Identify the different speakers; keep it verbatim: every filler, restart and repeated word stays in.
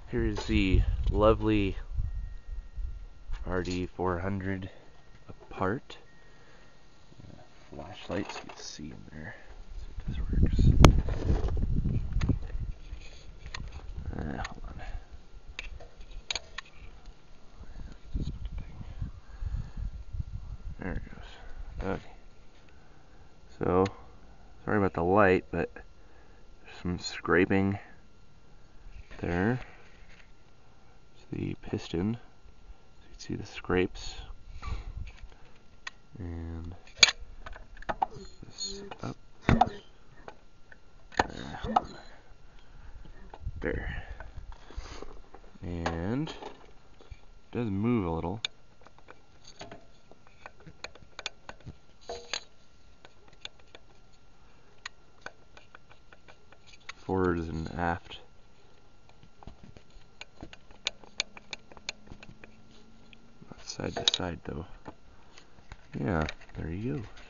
Speaker 1: Here's the lovely R D four hundred apart. Flashlight so you can see in there. See if this works. Uh, hold on. There it goes. Okay. So, sorry about the light, but there's some scraping there. It's the piston. So you can see the scrapes. And this up. There. There. And it does move a little. Forwards and aft. Not side to side though. Yeah, there you go.